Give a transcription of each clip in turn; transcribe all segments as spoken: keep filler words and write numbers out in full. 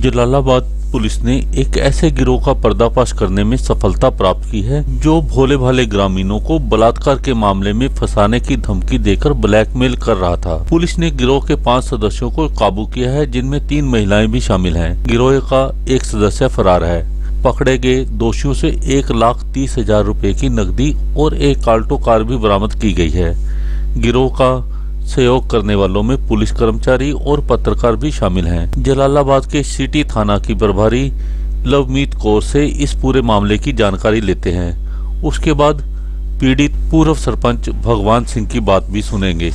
Jalalabad police ने एक ऐसे गिरोह का पर्दाफाश करने में सफलता प्राप्त की है जो भोले भाले ग्रामीणों को बलात्कार के मामले में फंसाने की धमकी देकर ब्लैकमेल कर रहा था। पुलिस ने गिरोह के पांच सदस्यों को काबू किया है, जिनमें तीन महिलाएं भी शामिल हैं। गिरोह का एक सदस्य फरार है। पकड़े गए दोषियों से एक लाख तीस हजार रुपए की नकदी और एक आल्टो कार भी बरामद की गई है। गिरोह का सहयोग करने वालों में पुलिस कर्मचारी और पत्रकार भी शामिल हैं। जलालाबाद के सिटी थाना की प्रभारी लवमीत कौर से इस पूरे मामले की जानकारी लेते हैं। उसके बाद पीड़ित पूर्व सरपंच भगवान सिंह की बात भी सुनेंगे।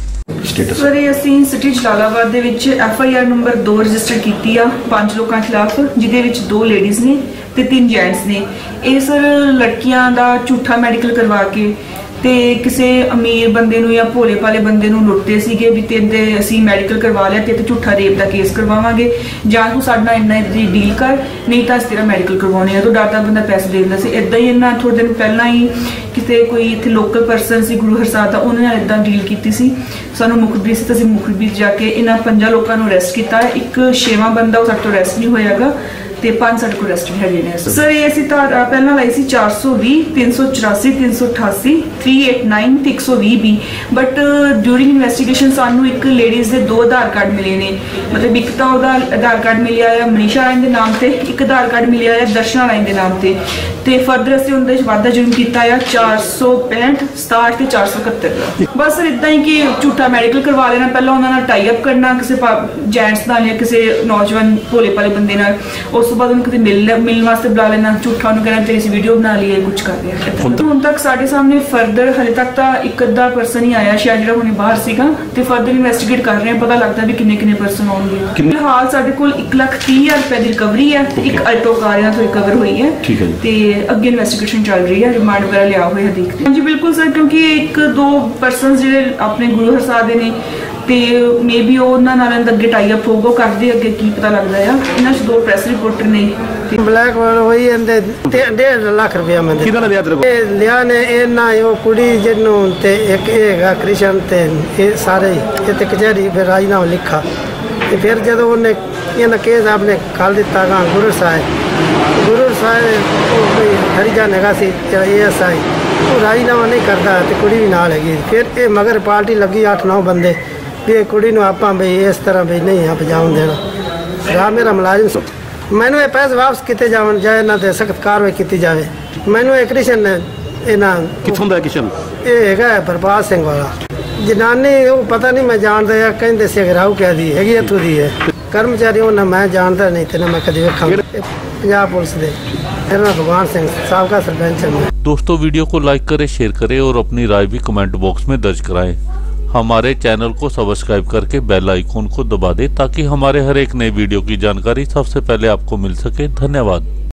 सर ਅਸੀਂ ਸਿਟੀ ਜਲਾਲਾਬਾਦ ਦੇ ਵਿੱਚ ਐਫ ਆਈ ਆਰ ਨੰਬਰ दो ਰਜਿਸਟਰ ਕੀਤੀ ਆ ਪੰਜ ਲੋਕਾਂ ਖਿਲਾਫ, ਜਿਹਦੇ ਵਿੱਚ ਦੋ ਲੇਡੀਜ਼ ਨੇ ਤੇ ਤਿੰਨ ਜੈਂਟਸ ਨੇ। ਇਹ ਸਰ ਲੜਕੀਆਂ ਦਾ ਝੂਠਾ ਮੈਡੀਕਲ ਕਰਵਾ ਕੇ ਤੇ ਕਿਸੇ ਅਮੀਰ ਬੰਦੇ ਨੂੰ ਜਾਂ ਭੋਲੇ ਭਾਲੇ ਬੰਦੇ ਨੂੰ ਲੁੱਟਦੇ ਸੀਗੇ ਵੀ ਤੇ ਅਸੀਂ ਮੈਡੀਕਲ ਕਰਵਾ ਲਿਆ ਤੇ ਤੇ ਝੂਠਾ ਰੇਪ ਦਾ ਕੇਸ ਕਰਵਾਵਾਂਗੇ, ਜਾਂ ਤੂੰ ਸਾਡਾ ਇੰਨਾ ਦੀ ਡੀਲ ਕਰ, ਨਹੀਂ ਤਾਂ ਅਸੀਂ ਤੇਰਾ ਮੈਡੀਕਲ ਕਰਵਾਉਣੇ ਆ। ਤਾਂ ਡਰਦਾ ਬੰਦਾ ਪੈਸੇ ਦੇ ਦਿੰਦਾ ਸੀ। ਇਦਾਂ ਹੀ ਇਹਨਾਂ ਥੋੜੇ ਦਿਨ ਪਹਿਲਾਂ ਹੀ ਕਿਤੇ ਕੋਈ ਇੱਥੇ ਲੋਕਲ ਪਰਸਨ ਸੀ ਗੁਰੂ ਹਰਸਾਦ ਦਾ, ਉਹਨੇ ਨਾਲ ਇਦਾਂ ਡੀਲ ਕੀਤੀ ਸੀ। ਸਾਨੂੰ ਮੁਖਬਰੀ ਸੀ ਤਾਂ ਅਸੀਂ ਮੁਖਬਰੀ ਜਾ ਕੇ ਇਹਨਾਂ ਪੰਜਾਂ ਲੋਕਾਂ ਨੂੰ ਅਰੈਸਟ ਕੀਤਾ। ਇੱਕ ਛੇਵਾਂ ਬੰਦਾ ਉਹ ਸਾਡੇ ਤੋਂ ਅਰੈਸਟ ਨਹੀਂ ਹੋਇਆਗਾ ਤੇ ਪੰਜ ਸਾਡੇ ਕੋਲ ਅਰੈਸਟ ਹੈਗੇ ਨੇ। ਸਰ ਇਹ ਅਸੀਂ ਤਾਂ ਪਹਿਲਾਂ ਲਾਈ ਸੀ ਚਾਰ ਸੌ ਵੀਹ, ਤਿੰਨ ਸੌ ਚੁਰਾਸੀ, ਤਿੰਨ ਸੌ ਅਠਾਸੀ, तीन सौ नवासी ਤੇ ਇੱਕ ਸੌ ਵੀਹ ਵੀ। ਬਟ ਡਿਊਰਿੰਗ ਇਨਵੈਸਟੀਗੇਸ਼ਨ ਸਾਨੂੰ ਇੱਕ ਲੇਡੀਜ਼ ਦੇ ਦੋ ਆਧਾਰ ਕਾਰਡ ਮਿਲੇ ਨੇ। ਮਤਲਬ ਇੱਕ ਤਾਂ ਉਹਦਾ ਆਧਾਰ ਕਾਰਡ ਮਿਲਿਆ ਹੈ ਮਨੀਸ਼ਾ ਰਾਣੀ ਦੇ ਨਾਮ ਤੇ, ਇੱਕ ਆਧਾਰ ਕਾਰਡ ਮਿਲਿਆ ਹੈ ਦਰਸ਼ਨਾ ਰਾਣੀ ਦੇ ਨਾਮ ਤੇ। ਤੇ ਫਰਦਰ ਅਸੀਂ ਉਹਦੇ ਵਿੱਚ ਵਾਧਾ ਜੁਰਮ ਕੀਤਾ ਆ ਚਾਰ ਸੌ ਪੈਂਹਠ, ਸਤਾਹਠ ਤੇ ਚਾਰ ਸੌ ਇਕਹੱਤਰ ਦਾ। ਬਸ ਇਦਾਂ ਹੀ ਕਿ ਝੂਠਾ ਮੈਡੀਕਲ ਕਰਵਾ ਲੈਣਾ, ਪਹਿਲਾਂ ਉਹਨਾਂ ਨਾਲ ਟਾਈ ਅਪ ਕਰਨਾ ਕਿਸੇ ਜੈਂਟਸ ਨਾਲ ਜਾਂ ਕਿਸੇ ਨੌਜਵਾਨ ਭੋਲੇ ਭਾਲੇ ਬੰਦੇ ਨਾਲ। ਉਸ ਤੋਂ ਬਾਅਦ ਉਹਨੂੰ ਕਿਤੇ ਮਿਲ ਮਿਲਣ ਵਾਸਤੇ ਬੁਲਾ ਲੈਣਾ, ਝੂਠਾ ਉਹਨੂੰ ਕਹਿਣਾ ਤੇਰੀ ਵੀਡੀਓ ਬਣਾ ਲਈ ਹੈ, ਕੁਝ ਕਰਦੇ ਆ। ਹੁਣ ਤੱਕ ਸਾਡੇ ਸਾਹਮਣੇ ਫਰਦਰ ਹਲੇ ਤੱਕ ਤਾਂ ਇੱਕ ਅੱਧਾ ਪਰਸਨ ਹੀ ਆਇਆ ਸ਼ਾਇਦ ਜਿਹੜਾ ਹੁਣੇ ਬਾਹਰ ਸੀਗਾ, ਤੇ ਫਰਦਰ ਇਨਵੈਸਟੀਗੇਟ ਕਰ ਰਹੇ ਆ, ਪਤਾ ਲੱਗਦਾ ਵੀ ਕਿੰਨੇ ਕਿੰਨੇ ਪਰਸਨ ਆਉਣਗੇ। ਫਿਲਹਾਲ ਸਾਡੇ ਕੋਲ ਇੱਕ ਲੱਖ ਤੀਹ ਹਜ਼ਾਰ ਰੁਪਏ ਦੀ ਰਿਕਵਰੀ ਹੈ, ਇੱਕ ਆਲਟੋ ਕਾਰ ਤੋਂ ਰਿਕਵਰ ਹੋਈ ਹੈ ਤੇ ਅੱਗੇ ਇਨਵੈਸਟੀਗੇਸ਼ਨ ਚੱਲ ਰਹੀ ਹੈ। ਰਿਮਾਂਡ ਵਗੈਰਾ ਲਿਆ ਹੋਇਆ ਦੇਖਦੇ ਹਾਂ ਜੀ। ਬਿਲਕੁਲ ਸਰ, ਕਿਉਂਕਿ ਇੱਕ ਦੋ ਪਰਸਨ ਜਿਹੜੇ ਆਪਣੇ ਗੁਰੂ ਹਰਸਾਦ ਦੇ ਨੇ ਤੇ ਮੇ ਬੀ ਉਹਨਾਂ ਨਾਲ ਅੱਗੇ ਟਾਈ ਅਪ ਹੋਊਗਾ, ਕਰਦੇ ਅੱਗੇ ਕੀ ਪਤਾ ਲੱਗਦਾ ਆ। ਇਹਨਾਂ ਚ ਦੋ ਪ੍ਰੈਸ ਰਿਪੋਰਟਰ ਨੇ। ब्लैकमेल होई एंदे डेढ़ लाख रुपया में कितना लिया तेरे को? ए लिया ने ए ना यो कुड़ी जिन्नू ते एक एगा कृष्ण ते ए सारे ये ते कचहरी फिर राजीनामा लिखा ते फिर जदों उन्हें ये केस आपने काल दिता गा गुरु साहब गुरु साहब कोई हरिजन हैगा सी ए एस आई, वो राजीनामा नहीं करता ते कुड़ी भी नाल हैगी। फिर ए मगर पार्टी लगी आठ नौ बंदे भी कुड़ी नूं आपां बई इस तरह भी नहीं आप जान देना। रा मेरा मुलाजिम मैनू ये पैसे वापस किते जावन जाए ना ते सख्त कार्रवाई की जाए। मैनू एक कृष्ण ने इना किथों दा कृष्ण ये हैगा बरपाल सिंह वाला जनानी, वो पता नहीं मैं जानदा या कहंदे सी अगर आऊ कह दी हैगी इथों दी है कर्मचारी ना मैं जानदा नहीं ते ना मैं कदी वेखा। पंजाब पुलिस दे मेरा नाम भगवान सिंह साबका सरपंच है। दोस्तों वीडियो को लाइक करें, शेयर करें और अपनी राय भी कमेंट बॉक्स में दर्ज कराएं। हमारे चैनल को सब्सक्राइब करके बेल आइकॉन को दबा दें ताकि हमारे हर एक नई वीडियो की जानकारी सबसे पहले आपको मिल सके। धन्यवाद।